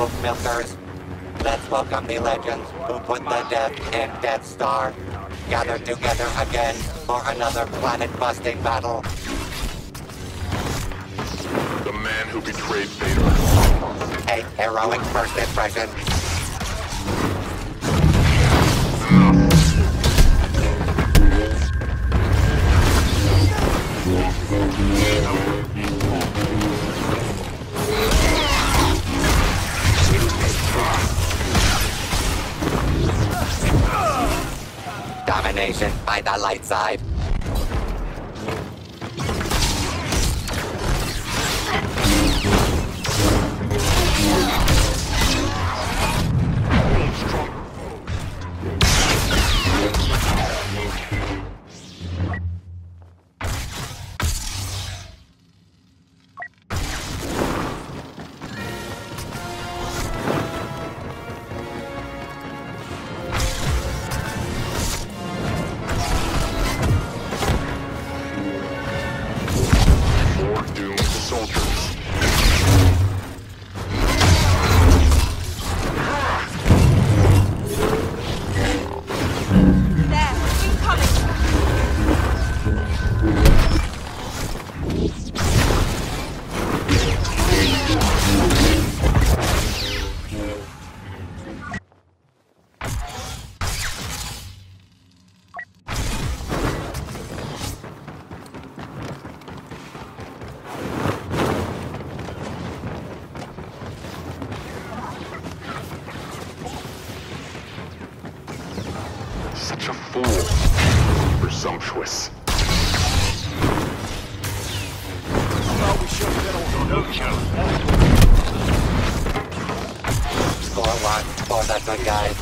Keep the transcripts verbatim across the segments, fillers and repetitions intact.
book milkers. Let's welcome the legends who put the death in Death Star. Gathered together again for another planet-busting battle. The man who betrayed Vader. A heroic first impression. Domination by the light side. Such a fool. Presumptuous. Well, we should have been no joke. Score one for the good guys.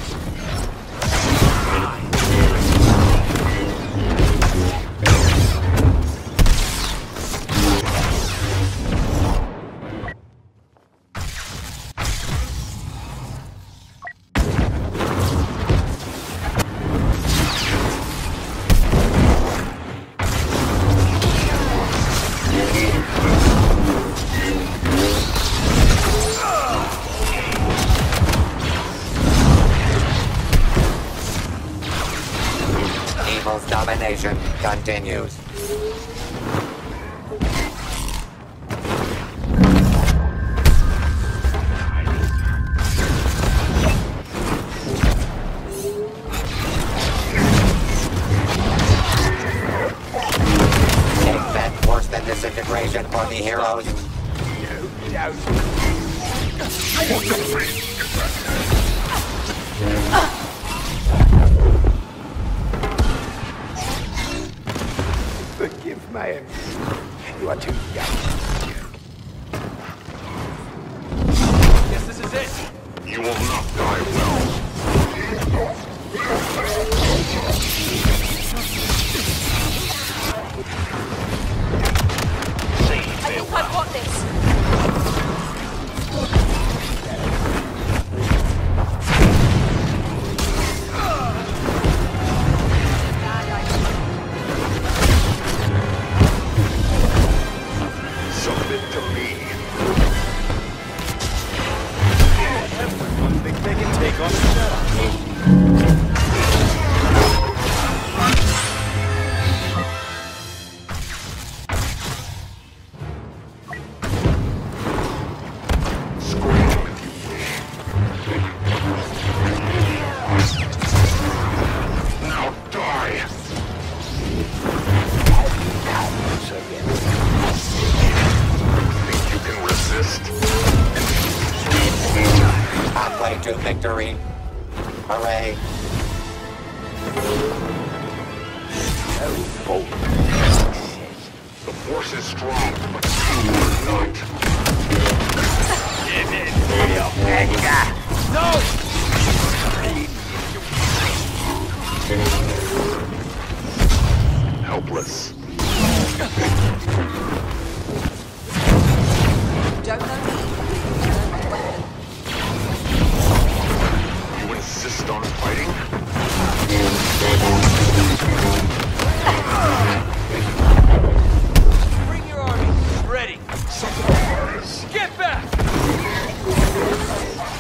Evil's domination continues. A bet worse than disintegration for the heroes. No doubt. Forgive my enemy. You are too young. Yes, this is it. You will not die well. I think I've got this. Submit to me. Everyone think they can take on the Jedi. Now die. Think you can resist? Halfway to victory. Hooray. The force is strong, but you are not. Give it to your No! Helpless. Don't know me. You insist on fighting? Bring your army. Ready. Surprise! Get back!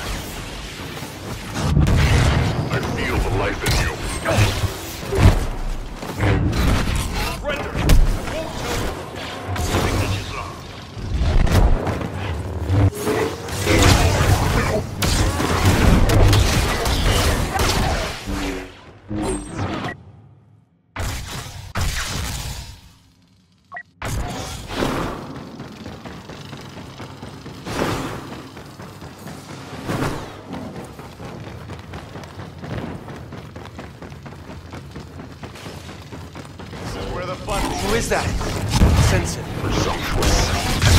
Who is that? Sense it. Presumptuous.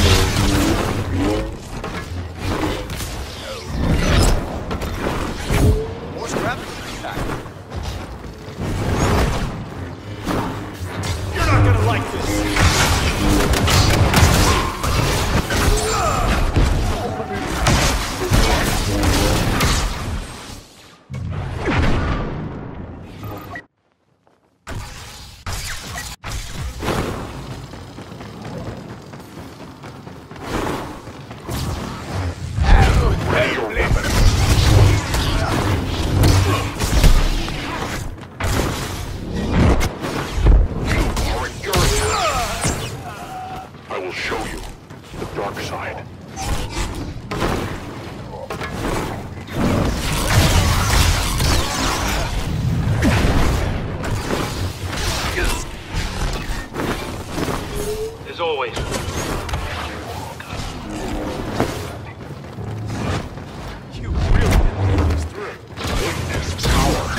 More scrap? You're not gonna like this! Always. You really didn't think this through. Witness power.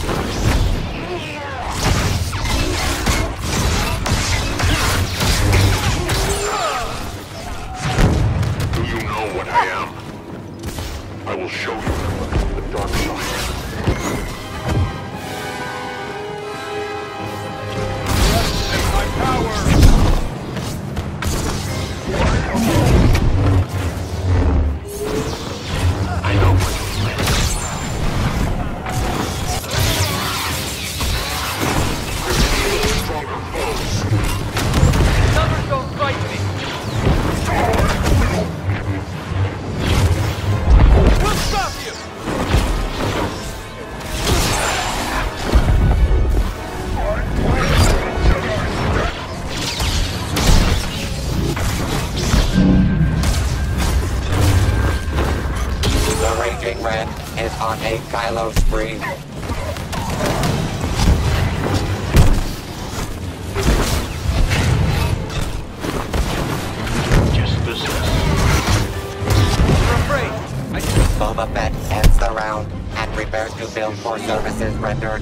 Do you know what I am? I will show you the dark side. My power! I know what you meant. There's stronger foes. Numbers don't fight me. We'll stop you! The Raging Red is on a Kylo spree. Just this. You're afraid! I Boba Fett ends the round and prepares to bill for services rendered.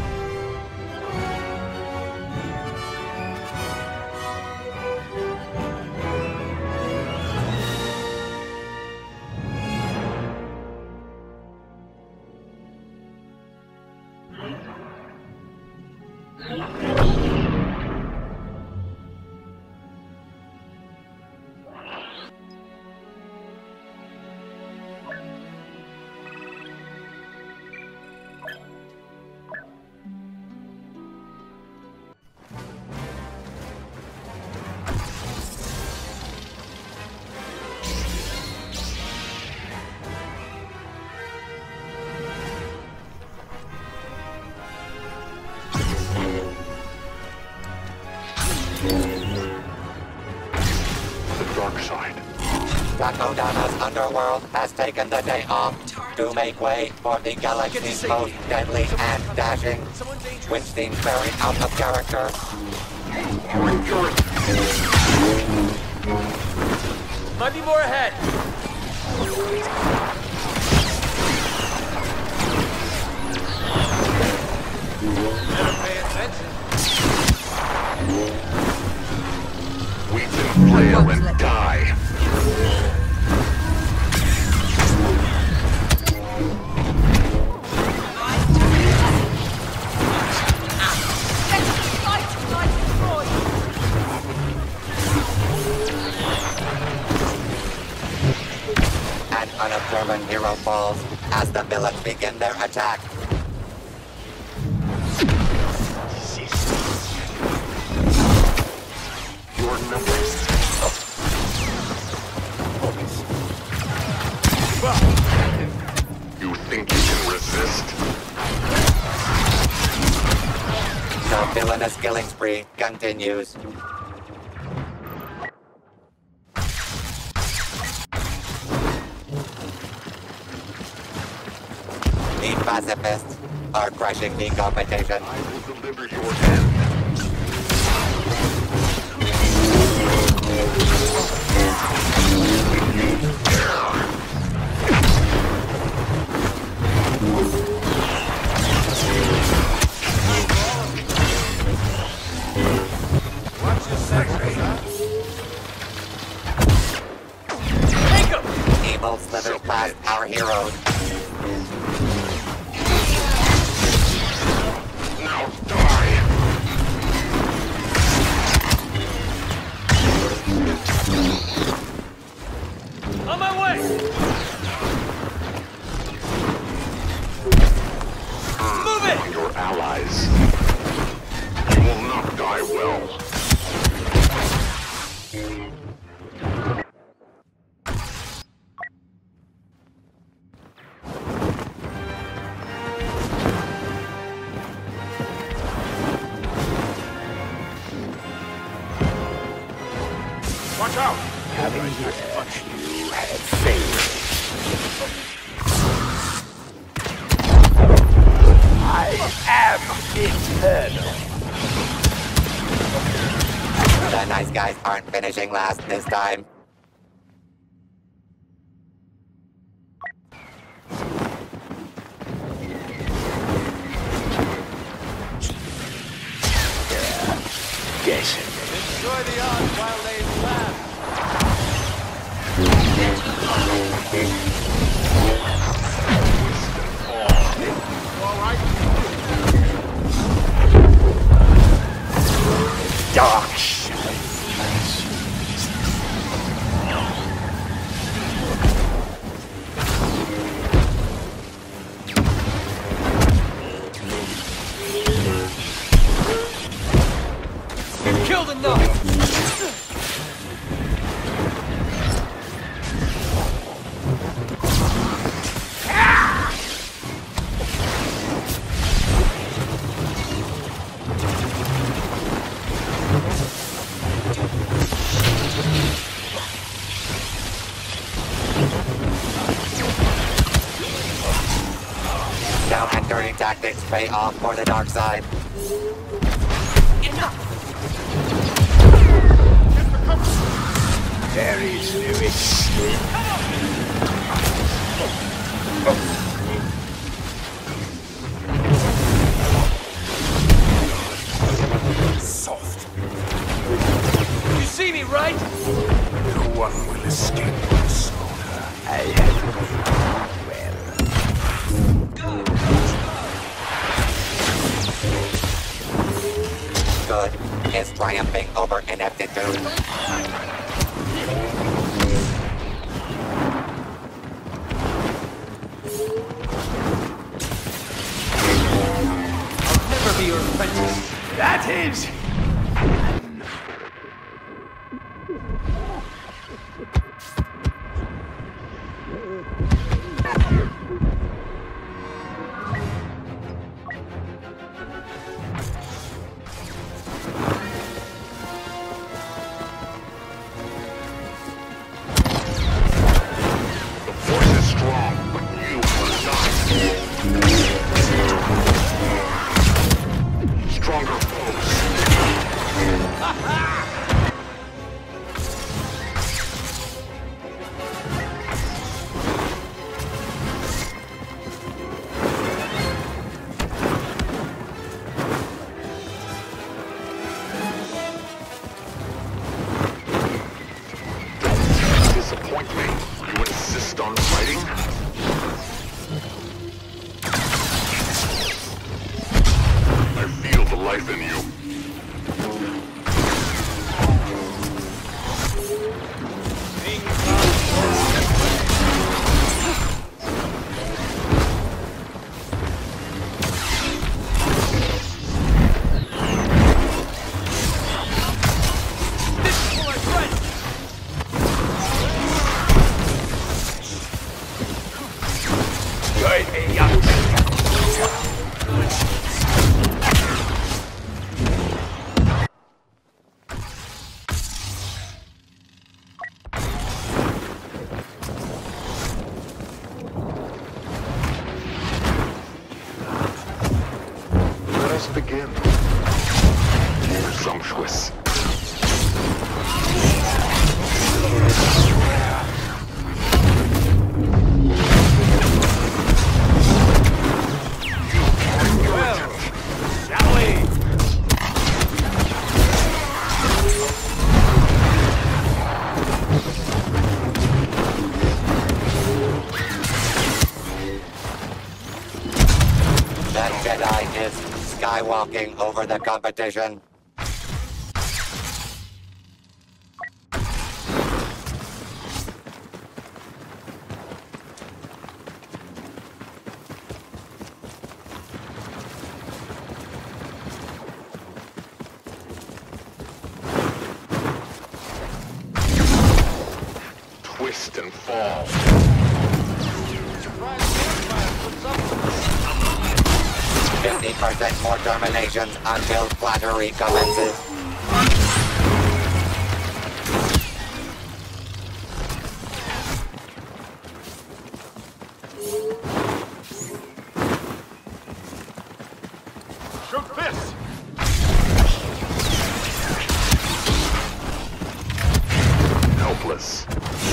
The dark side. Takodana's underworld has taken the day off to make way for the galaxy's most deadly and dashing, which seems very out of character. Might be more ahead. Better pay attention. We can flail and die. An unobservant hero falls as the villains begin their attack. Your numbers. You think you can resist? The villainous killing spree continues. The pacifists are crushing the competition. I will deliver your end. Watch Take him! Evil slithers past our heroes. Now die! On my way! Move it! On your allies. You will not die well. Watch out! Having here, you have failed. I am eternal. The nice guys aren't finishing last this time. Yes. Enjoy the odds while they last. Dark shadows. Killed enough! Now entering tactics pay off for the dark side. There is no escape. Soft. You see me, right? No one will escape my soul. I have well. Good is triumphing over ineptitude. I'll never be your apprentice. That is... The force is strong, but you are not. Stronger foes. Don't disappoint me. You insist on fighting? I feel the life in you. skywalking over the competition. Twist and fall. fifty percent more terminations until flattery commences. Shoot this! Helpless.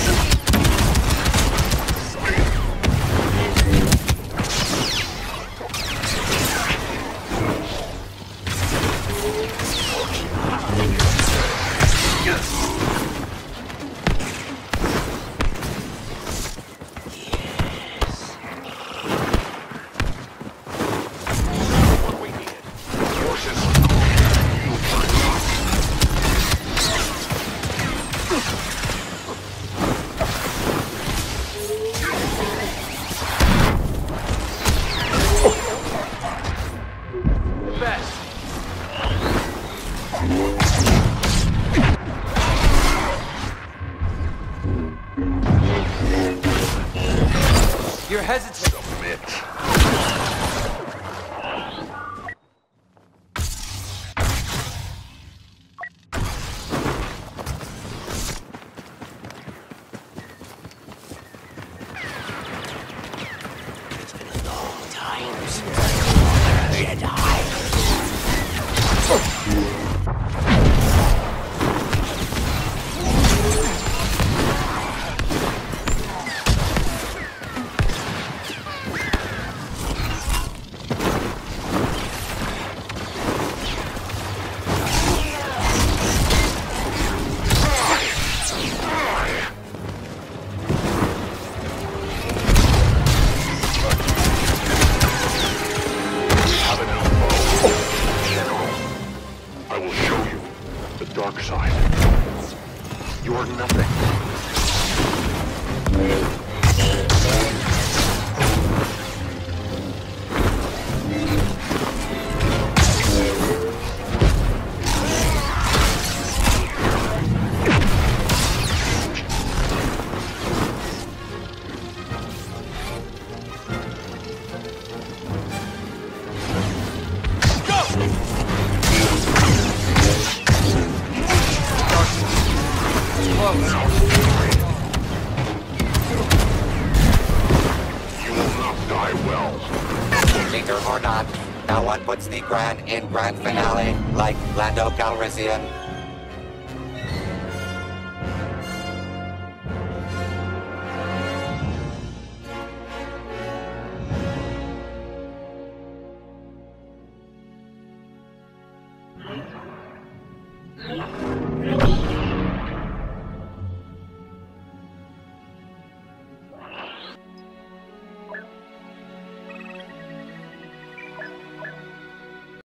You're hesitant. Submit. I will show you the dark side. You are nothing. You will not die well. Cheater or not, no one puts the Gran in grand finale like Lando Calrissian. Thank you.